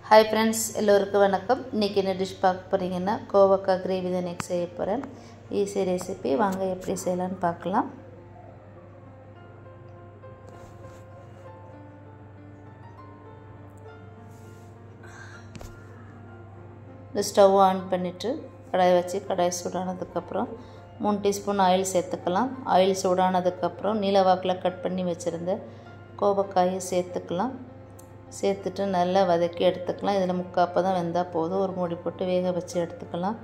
Hi friends எல்லோருக்கும் வணக்கம் இன்னைக்கு என்ன டிஷ் பார்க்க போறீங்கன்னா கோவக்காய் கிரேவி தான் நெக்ஸ்ட் செய்ய போறேன் ஈஸி ரெசிபி வாங்க எப்படி செய்யலாம்னு பார்க்கலாம் ஸ்டவ் ஆன் பண்ணிட்டு கடாய் வச்சு கடாய் சூடானதுக்கு அப்புறம் 3 டீஸ்பூன் ஆயில் சேர்த்துக்கலாம் ஆயில் சூடானதுக்கு அப்புறம் நீல வாக்குல கட் பண்ணி வச்சிருந்த கோவக்காயை சேர்த்துக்கலாம் சேர்த்துட்டு நல்லா வதக்கி எடுத்துக்கலாம் இதில் முக்காப்ப தான் வெந்தா போதும் ஒரு மூடி போட்டு வேக வச்சு எடுத்துக்கலாம்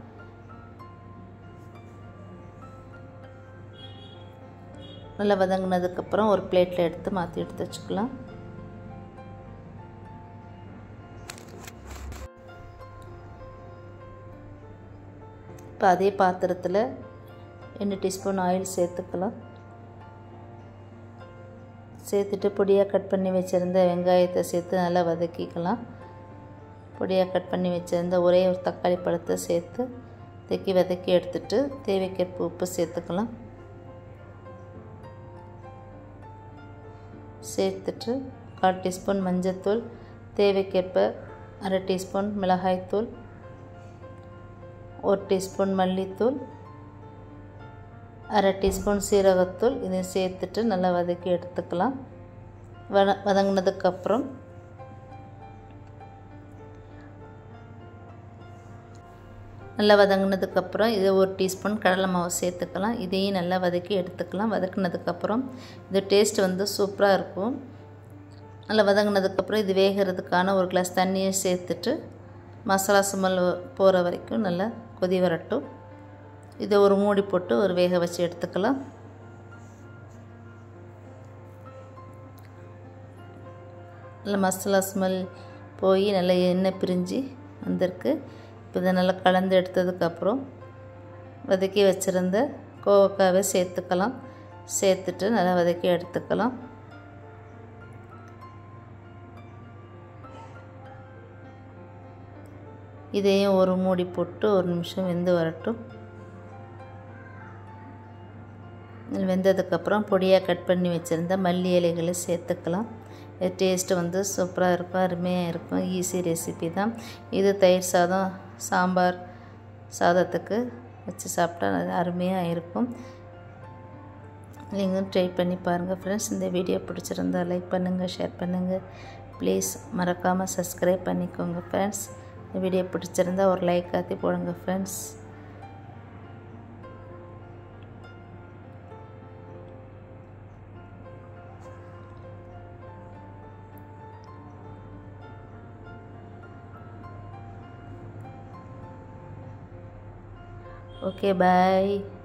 நல்லா வதங்கினதுக்கு அப்புறம் ஒரு பிளேட்ல எடுத்து மாற்றி எடுத்து வச்சுக்கலாம் இப்போ அதே பாத்திரத்தில் 2 டீஸ்பூன் ஆயில் சேர்த்துக்கலாம் சேர்த்துட்டு பொடியாக கட் பண்ணி வச்சுருந்த வெங்காயத்தை சேர்த்து நல்லா வதக்கிக்கலாம் பொடியாக கட் பண்ணி வச்சுருந்த ஒரே ஒரு தக்காளி பழத்தை சேர்த்து வதக்கி எடுத்துட்டு தேவைக்கேற்ப உப்பு சேர்த்துக்கலாம் சேர்த்துட்டு 1/4 டீஸ்பூன் மஞ்சள்தூள் தேவைக்கேற்ப 1/2 டீஸ்பூன் மிளகாய்த்தூள் 1 டீஸ்பூன் மல்லித்தூள் 1/2 டீஸ்பூன் சீரகத்தூள் இதை சேர்த்துட்டு நல்லா வதக்கி எடுத்துக்கலாம் வதங்கினதுக்கு அப்புறம் நல்லா வதங்கினதுக்கு அப்புறம் இது 1 டீஸ்பூன் கடலை மாவு சேர்த்துக்கலாம் இதையும் நல்லா வதக்கி எடுத்துக்கலாம் வதக்கினதுக்கு அப்புறம் இது டேஸ்ட் வந்து சூப்பராக இருக்கும் நல்லா வதங்கினதுக்கு அப்புறம் இது வேகிறதுக்கான ஒரு கிளாஸ் தண்ணியை சேர்த்துட்டு மசாலா ஸ்மெல் போகிற வரைக்கும் நல்லா கொதி வரட்டும் இதை ஒரு மூடி போட்டு ஒரு வேக வச்சு எடுத்துக்கலாம் நல்ல மசாலா ஸ்மெல் போய் நல்ல எண்ணெய் பிரிஞ்சு வந்திருக்கு இப்போ இதை நல்லா கலந்து எடுத்ததுக்கப்புறம் வதக்கி வச்சுருந்த கோவக்காவை சேர்த்துக்கலாம் சேர்த்துட்டு நல்லா வதக்கி எடுத்துக்கலாம் இதையும் ஒரு மூடி போட்டு ஒரு நிமிஷம் வெந்து வரட்டும் வெந்ததுக்கப்புறம் பொடியாக கட் பண்ணி வச்சுருந்த மல்லி இலைகளை சேர்த்துக்கலாம் இது டேஸ்ட்டு வந்து சூப்பராக இருக்கும் அருமையாக இருக்கும் ஈஸி ரெசிபி தான் இது தயிர் சாதம் சாம்பார் சாதத்துக்கு வச்சு சாப்பிட்டா அருமையாக இருக்கும் நீங்களும் ட்ரை பண்ணி பாருங்கள் ஃப்ரெண்ட்ஸ் இந்த வீடியோ பிடிச்சிருந்தால் லைக் பண்ணுங்கள் ஷேர் பண்ணுங்கள் ப்ளீஸ் மறக்காமல் சப்ஸ்கிரைப் பண்ணிக்கோங்க ஃப்ரெண்ட்ஸ் இந்த வீடியோ பிடிச்சிருந்தால் ஒரு லைக் ஆற்றி போடுங்க ஃப்ரெண்ட்ஸ் Okay, bye.